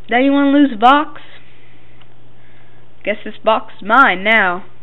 Now you want to lose a box? Guess this box is mine now.